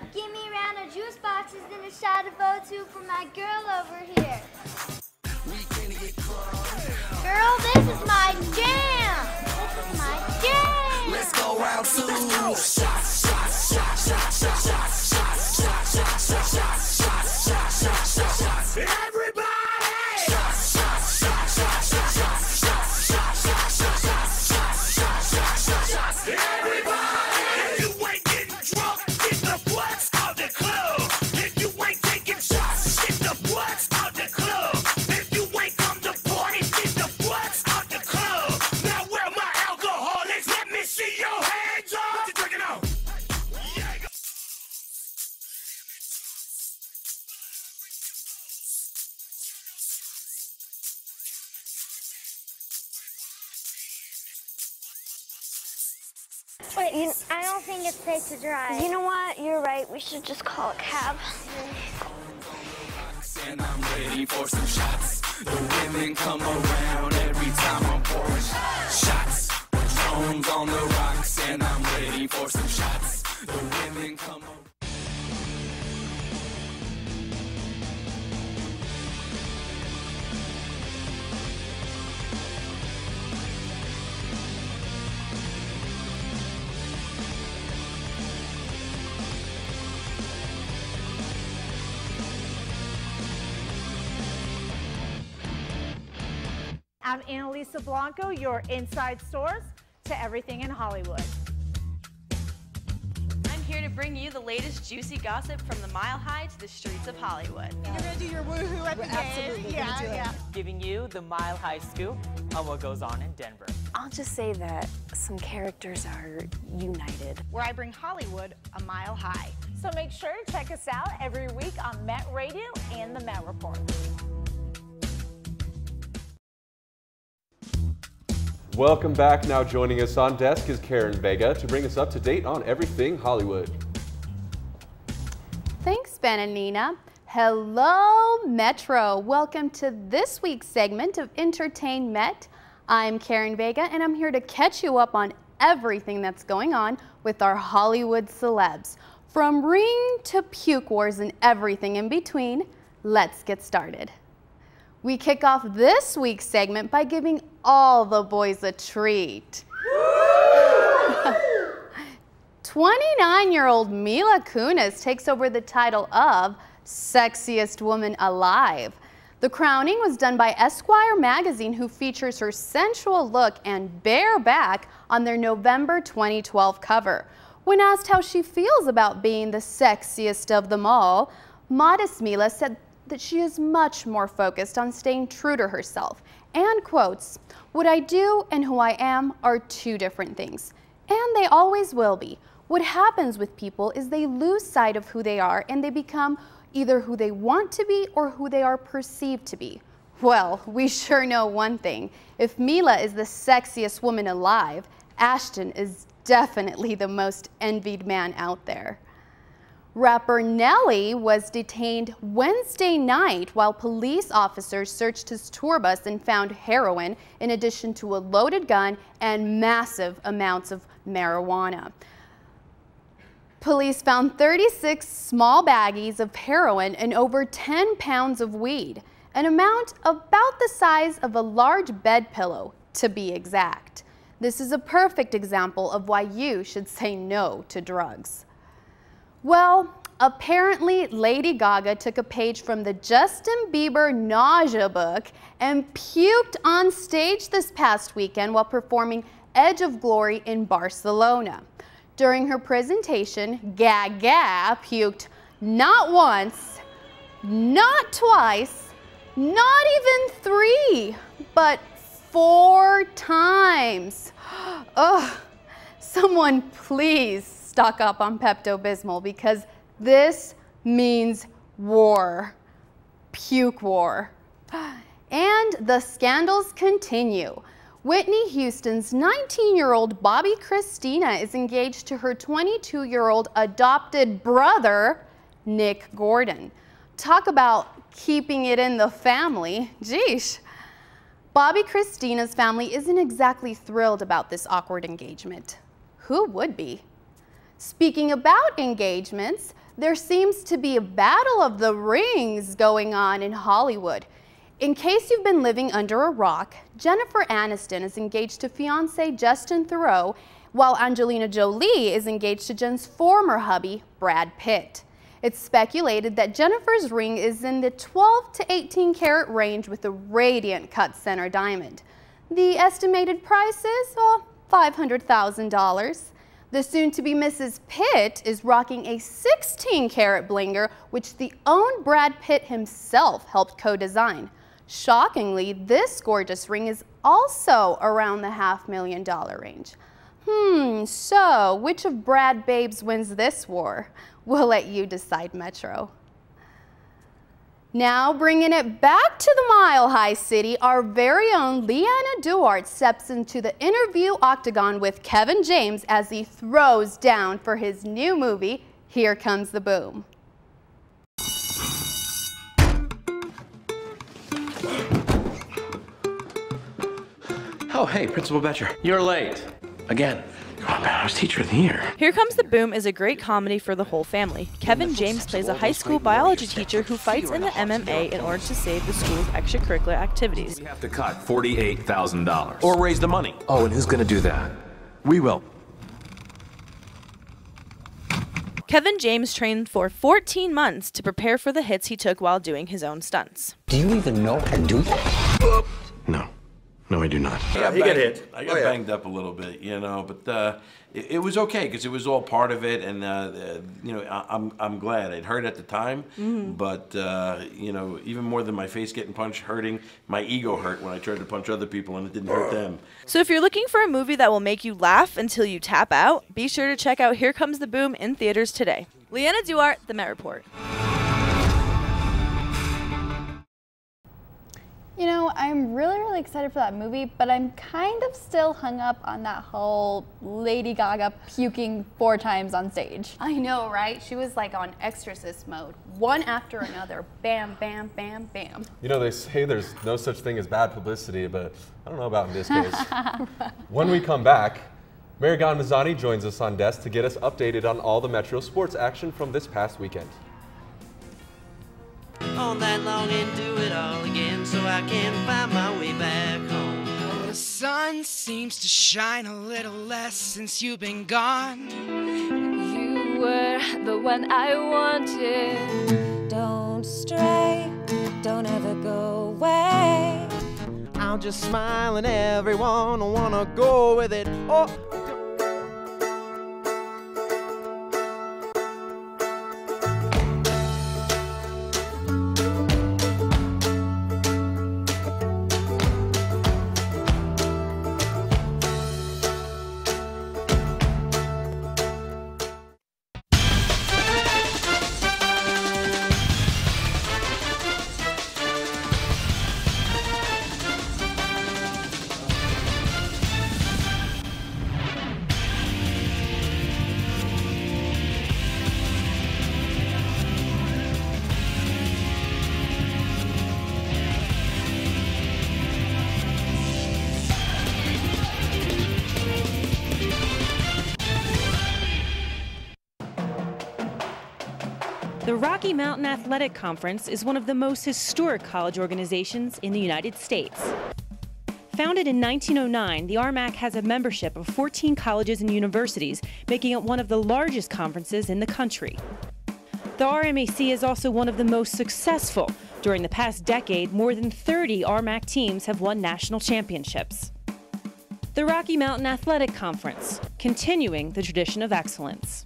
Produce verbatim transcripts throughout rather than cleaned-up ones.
Give me a round of juice boxes and a shot of O two for my girl over here. Girl, this is my jam. This is my jam. Let's go round two. Shots, shots, shots, shots, shots, shots, shots, shots, shots, shots, shots, shots, shots, shots, shots, shots. Everybody! Shots, shots, shots, shots, shots, shots, shots, shots, shots, shots, shots, shots, shots, shots, shots. Everybody! If you ain't getting drunk, get the butts out the club. If you ain't taking shots, get the butts out the club. If you ain't come to party, get the butts out the club. Now where my alcoholics? Let me see your hands up. What you drinking on? Yeah. Wait, you, I don't think it's safe to drive. You know what? You're right. We should just call a cab. And I'm ready for some shots. The women come around every time I'm pouring shots. Drones on the rocks, and I'm ready for some shots. The women come around. I'm Annalisa Blanco, your inside source to everything in Hollywood. I'm here to bring you the latest juicy gossip from the Mile High to the streets of Hollywood. You're going to do your woohoo at the end. Absolutely yeah, gonna do yeah. it. Giving you the Mile High scoop on what goes on in Denver. I'll just say that some characters are united. Where I bring Hollywood a mile high. So make sure to check us out every week on Met Radio and the Met Report. Welcome back. Now joining us on desk is Karen Vega to bring us up to date on everything Hollywood. Thanks, Ben and Nina. Hello, Metro. Welcome to this week's segment of EntertainMET. I'm Karen Vega, and I'm here to catch you up on everything that's going on with our Hollywood celebs. From ring to puke wars and everything in between, let's get started. We kick off this week's segment by giving all the boys a treat. twenty-nine-year-old Mila Kunis takes over the title of Sexiest Woman Alive. The crowning was done by Esquire magazine, who features her sensual look and bare back on their November twenty twelve cover. When asked how she feels about being the sexiest of them all, modest Mila said that she is much more focused on staying true to herself, and quotes, "What I do and who I am are two different things, and they always will be. What happens with people is they lose sight of who they are and they become either who they want to be or who they are perceived to be." Well, we sure know one thing. If Mila is the sexiest woman alive, Ashton is definitely the most envied man out there. Rapper Nelly was detained Wednesday night while police officers searched his tour bus and found heroin, in addition to a loaded gun and massive amounts of marijuana. Police found thirty-six small baggies of heroin and over ten pounds of weed, an amount about the size of a large bed pillow, to be exact. This is a perfect example of why you should say no to drugs. Well, apparently Lady Gaga took a page from the Justin Bieber nausea book and puked on stage this past weekend while performing Edge of Glory in Barcelona. During her presentation, Gaga puked not once, not twice, not even three, but four times. Ugh, someone please stock up on Pepto-Bismol, because this means war. Puke war. And the scandals continue. Whitney Houston's nineteen-year-old Bobby Christina is engaged to her twenty-two-year-old adopted brother, Nick Gordon. Talk about keeping it in the family. Geesh. Bobby Christina's family isn't exactly thrilled about this awkward engagement. Who would be? Speaking about engagements, There seems to be a battle of the rings going on in Hollywood. In case you've been living under a rock, Jennifer Aniston is engaged to fiancé Justin Theroux, while Angelina Jolie is engaged to Jen's former hubby, Brad Pitt. It's speculated that Jennifer's ring is in the twelve to eighteen karat range with a radiant cut center diamond. The estimated price is well, five hundred thousand dollars. The soon-to-be Missus Pitt is rocking a sixteen karat blinger, which the own Brad Pitt himself helped co-design. Shockingly, this gorgeous ring is also around the half million dollar range. Hmm, so which of Brad Babes wins this war? We'll let you decide, Metro. Now bringing it back to the Mile High City, our very own Leanna Duarte steps into the interview octagon with Kevin James as he throws down for his new movie, Here Comes the Boom. Oh, hey, Principal Betcher. You're late. Again. Come on, man, I was Teacher of the Year. Here Comes the Boom is a great comedy for the whole family. Kevin James plays a high school biology teacher who fights in the M M A in order to save the school's extracurricular activities. We have to cut forty-eight thousand dollars. Or raise the money. Oh, and who's gonna do that? We will. Kevin James trained for fourteen months to prepare for the hits he took while doing his own stunts. Do you even know how to do that? No. No, I do not. Yeah, he got hit. I got oh, yeah. banged up a little bit, you know, but uh, it, it was okay because it was all part of it, and uh, uh, you know, I, I'm I'm glad. It hurt at the time, mm-hmm. but uh, you know, even more than my face getting punched hurting, my ego hurt when I tried to punch other people and it didn't hurt them. So if you're looking for a movie that will make you laugh until you tap out, be sure to check out Here Comes the Boom in theaters today. Leanna Duarte, The Met Report. You know, I'm really, really excited for that movie, but I'm kind of still hung up on that whole Lady Gaga puking four times on stage. I know, right? She was like on exorcist mode, one after another, bam, bam, bam, bam. You know, they say there's no such thing as bad publicity, but I don't know about in this case. When we come back, Mehregan Mizani joins us on desk to get us updated on all the Metro sports action from this past weekend. All night long and do it all again so I can find my way back home. Oh, the sun seems to shine a little less since you've been gone. You were the one I wanted. Don't stray, don't ever go away. I'll just smile and everyone will wanna go with it. Oh. The Rocky Mountain Athletic Conference is one of the most historic college organizations in the United States. Founded in nineteen oh nine, the R M A C has a membership of fourteen colleges and universities, making it one of the largest conferences in the country. The R M A C is also one of the most successful. During the past decade, more than thirty R M A C teams have won national championships. The Rocky Mountain Athletic Conference, continuing the tradition of excellence.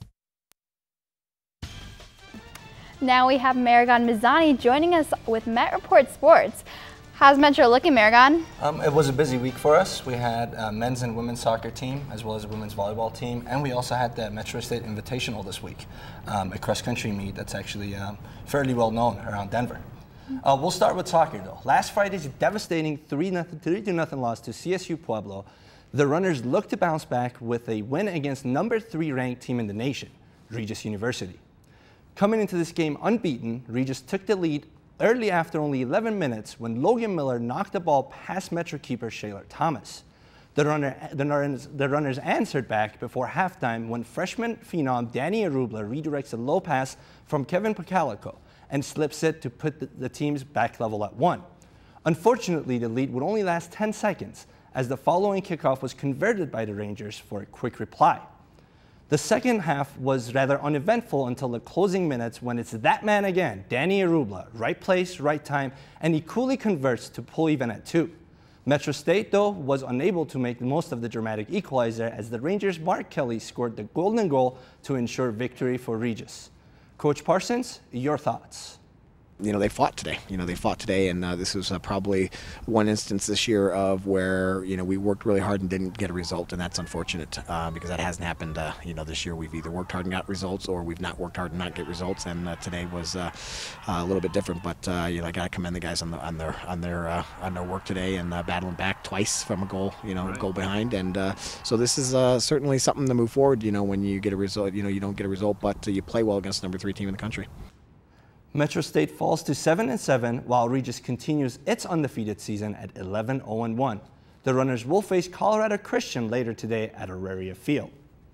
Now we have Mehregan Mizani joining us with Met Report Sports. How's Metro looking, Mehregan? Um, it was a busy week for us. We had a men's and women's soccer team, as well as a women's volleyball team, and we also had the Metro State Invitational this week, um, a cross-country meet that's actually um, fairly well known around Denver. Uh, we'll start with soccer, though. Last Friday's devastating three to nothing loss to C S U Pueblo, the runners looked to bounce back with a win against number three ranked team in the nation, Regis University. Coming into this game unbeaten, Regis took the lead early after only eleven minutes when Logan Miller knocked the ball past Metro keeper Shaylor Thomas. The, runner, the, runners, the runners answered back before halftime when freshman phenom Danny Arubla redirects a low pass from Kevin Pacalico and slips it to put the, the team's back level at one. Unfortunately, the lead would only last ten seconds as the following kickoff was converted by the Rangers for a quick reply. The second half was rather uneventful until the closing minutes when it's that man again, Danny Arubla, right place, right time, and he coolly converts to pull even at two. Metro State, though, was unable to make the most of the dramatic equalizer as the Rangers' Mark Kelly scored the golden goal to ensure victory for Regis. Coach Parsons, your thoughts? You know, they fought today. You know, they fought today, and uh, this was uh, probably one instance this year of where, you know, we worked really hard and didn't get a result, and that's unfortunate uh, because that hasn't happened, uh, you know, this year. We've either worked hard and got results, or we've not worked hard and not get results, and uh, today was uh, a little bit different. But uh, you know, I got to commend the guys on the on their on their uh, on their work today and uh, battling back twice from a goal, you know, right. goal behind, and uh, so this is uh, certainly something to move forward. You know, when you get a result, you know, you don't get a result, but uh, you play well against the number three team in the country. Metro State falls to seven and seven, while Regis continues its undefeated season at eleven oh and one. The runners will face Colorado Christian later today at Auraria Field.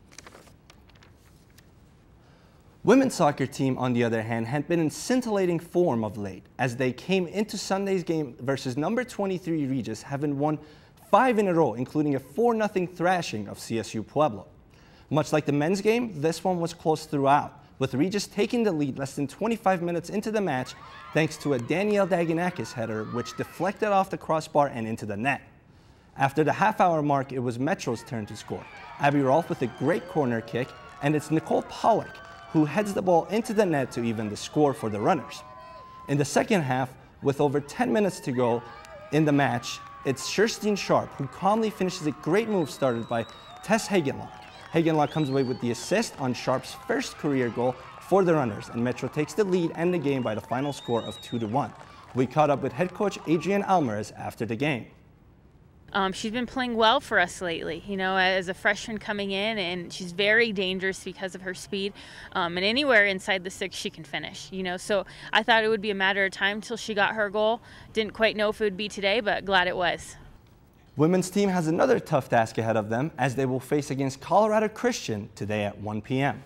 Women's soccer team, on the other hand, had been in scintillating form of late as they came into Sunday's game versus number twenty-three Regis, having won five in a row, including a four nothing thrashing of C S U Pueblo. Much like the men's game, this one was close throughout, with Regis taking the lead less than twenty-five minutes into the match thanks to a Danielle Daganakis header which deflected off the crossbar and into the net. After the half-hour mark, it was Metro's turn to score. Abby Rolfe with a great corner kick, and it's Nicole Pollock who heads the ball into the net to even the score for the runners. In the second half, with over ten minutes to go in the match, it's Kirsten Sharp who calmly finishes a great move started by Tess Hagenlock. Hagenlock comes away with the assist on Sharp's first career goal for the runners, and Metro takes the lead and the game by the final score of two to one. We caught up with head coach Adrienne Alvarez after the game. Um, she's been playing well for us lately, you know, as a freshman coming in, and she's very dangerous because of her speed. Um, and anywhere inside the six, she can finish, you know. So I thought it would be a matter of time till she got her goal. Didn't quite know if it would be today, but glad it was. Women's team has another tough task ahead of them as they will face against Colorado Christian today at one p m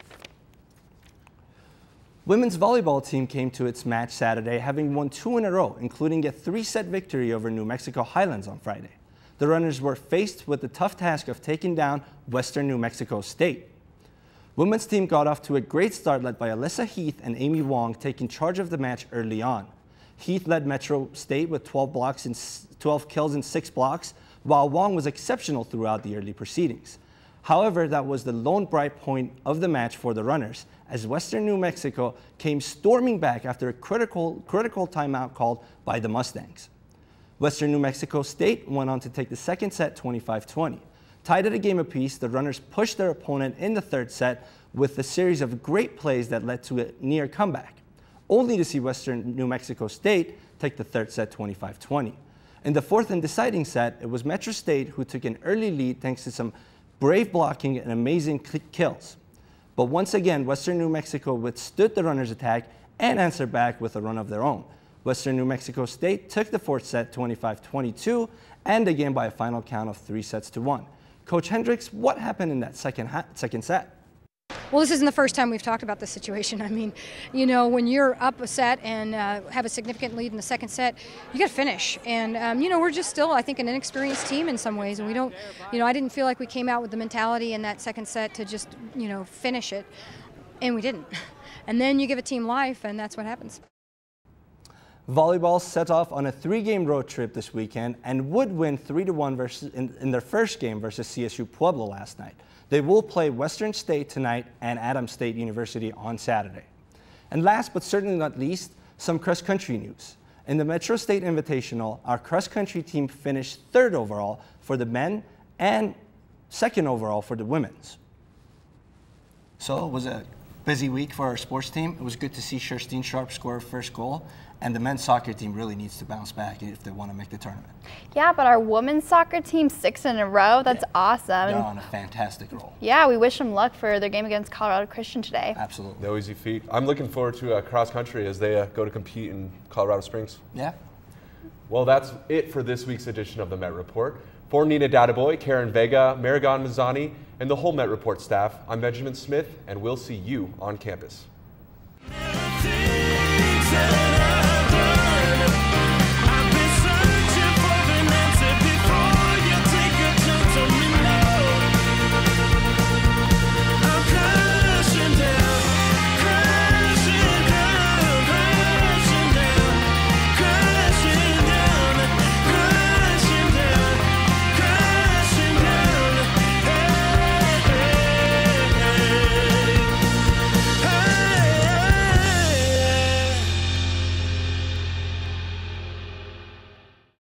Women's volleyball team came to its match Saturday having won two in a row, including a three-set victory over New Mexico Highlands on Friday. The runners were faced with the tough task of taking down Western New Mexico State. Women's team got off to a great start led by Alyssa Heath and Amy Wong taking charge of the match early on. Heath led Metro State with twelve blocks and twelve kills and six blocks, while Wong was exceptional throughout the early proceedings. However, that was the lone bright point of the match for the runners, as Western New Mexico came storming back after a critical, critical timeout called by the Mustangs. Western New Mexico State went on to take the second set twenty-five twenty. Tied at a game apiece, the runners pushed their opponent in the third set with a series of great plays that led to a near comeback, only to see Western New Mexico State take the third set twenty-five twenty. In the fourth and deciding set, it was Metro State who took an early lead thanks to some brave blocking and amazing kills. But once again, Western New Mexico withstood the runners' attack and answered back with a run of their own. Western New Mexico State took the fourth set twenty-five twenty-two and the game by a final count of three sets to one. Coach Hendricks, what happened in that second, second set? Well, this isn't the first time we've talked about this situation. I mean, you know, when you're up a set and uh, have a significant lead in the second set, you got to finish. And, um, you know, we're just still, I think, an inexperienced team in some ways. And we don't, you know, I didn't feel like we came out with the mentality in that second set to just, you know, finish it. And we didn't. And then you give a team life, and that's what happens. Volleyball set off on a three-game road trip this weekend and would win three to one versus in, in their first game versus C S U Pueblo last night. They will play Western State tonight and Adams State University on Saturday. And last but certainly not least, some cross-country news. In the Metro State Invitational, our cross-country team finished third overall for the men and second overall for the women's. So it was a busy week for our sports team. It was good to see Kirsten Sharp score her first goal, and the men's soccer team really needs to bounce back if they want to make the tournament. Yeah, but our women's soccer team six in a row, that's yeah. awesome. They're on a fantastic roll. Yeah, we wish them luck for their game against Colorado Christian today. Absolutely. No easy feat. I'm looking forward to uh, cross country as they uh, go to compete in Colorado Springs. Yeah. Well, that's it for this week's edition of the Met Report. For Nina Databoy, Karen Vega, Mehregan Mizani, and the whole Met Report staff, I'm Benjamin Smith, and we'll see you on campus. Things that